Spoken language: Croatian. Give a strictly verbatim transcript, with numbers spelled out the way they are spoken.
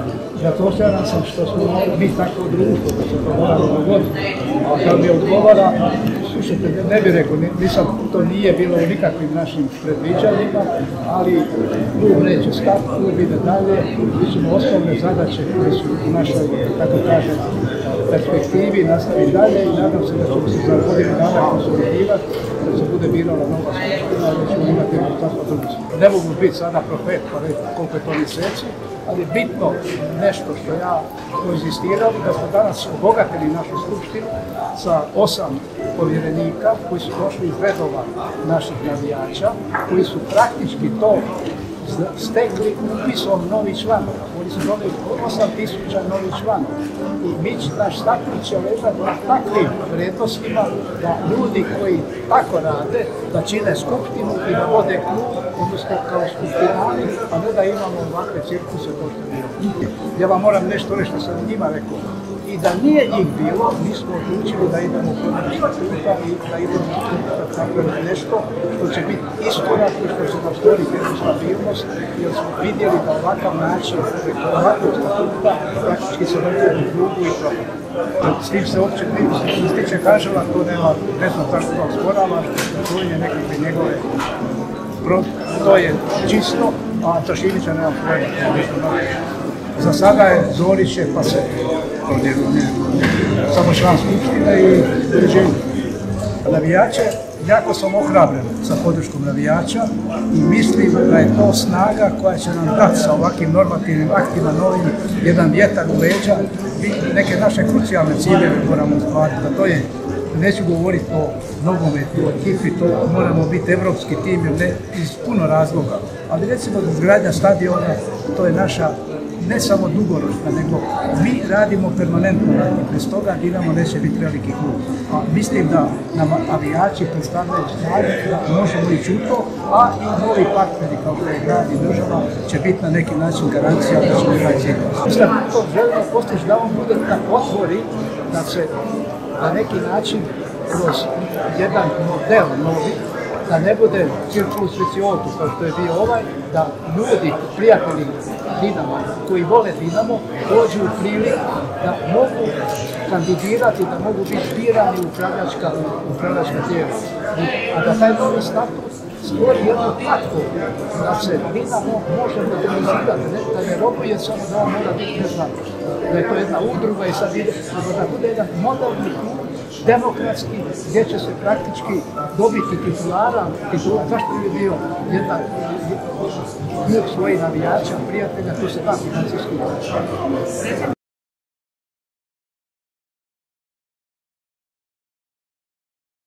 Zatvošćavan sam što smo mi tako društvo, da se to moramo dogoditi. A kad mi odgovara, slušajte, ne bih rekao, nisam, to nije bilo u nikakvim našim predviđanjima, ali klub neće stati, klub ide dalje, mi ćemo osnovne zadaće koje su u našoj, tako kažem, perspektivi nastavi dalje i nadam se da ćemo se za godinu dana konsolidirati, da se bude birala nova skupština, da ćemo imati rezultatno drugi. Ne mogu biti sada profet pa reći koliko je to mjeseci, ali bitno nešto što ja inzistirao da smo danas obogatili našu skupštinu sa osam povjerenika koji su došli iz redova naših navijača, koji su praktički to stekli upisom novih članova. Oni su doneli osam tisuća novih članova. I mi naš statut će ležati na takvim vrijednostima da ljudi koji tako rade, da čine skupštinu i da vode klub, odnosno kao skupštinari, a ne da imamo ovakve cirkuse kao što je bilo. Ja vam moram nešto reći što sam njima rekao. I da nije njih bilo, mi smo odlučili da idemo u promjenu statuta i da idemo napraviti nešto što će biti iskorak i što će nam stvoriti jednu stabilnost, jer smo vidjeli da ovakav način, ovakvog statuta, praktički se vrti u klubu i propadu. S tim se uopće ne stiče kažela, to nema, ne znam zašto to osporava, to je nekakve njegove, to je čisto, a Tašinića nema pojma. Za sada je Zoriće, pa se samo član skupštine i uređenje. Navijače, jako sam ohrabren sa podrškom navijača i mislim da je to snaga koja će nam dati sa ovakvim normativnim aktima novim jedan vjetar u leđa. Neke naše krucijalne ciljeve moramo ostvariti, a to je, neću govoriti o nogometu, o ekipi, to moramo biti evropski tim ne, iz puno razloga, ali recimo izgradnja stadiona, to je naša ne samo dugoročna, nego mi radimo permanentno i bez toga Dinamo neće biti veliki klub. A mislim da nam avijači predstavljaju snagu da možemo ići u to, a i novi partneri kao što je grad i država će biti na neki način garancija da ćemo taj cilj. Mislim da to želimo postići da on bude da otvori, da se na neki način kroz jedan model novi, da ne bude circulus viciosus kao što je bio ovaj, da ljudi, prijatelji Dinama, koji vole Dinamo, dođu u priliku da mogu kandidirati, da mogu biti birani u upravljačka, upravljačka tijela. A da taj novi statut stvori jednu platformu da se Dinamo može modernizirati, da ne robuje samo da on mora biti, ne znam, da je to jedna udruga i sad ide, nego da bude jedan moderni klub, demokratski, gdje će se praktički dobiti titulara, titular, zašto bi bio jedan klub svojih navijača, prijatelja, tu se da financijski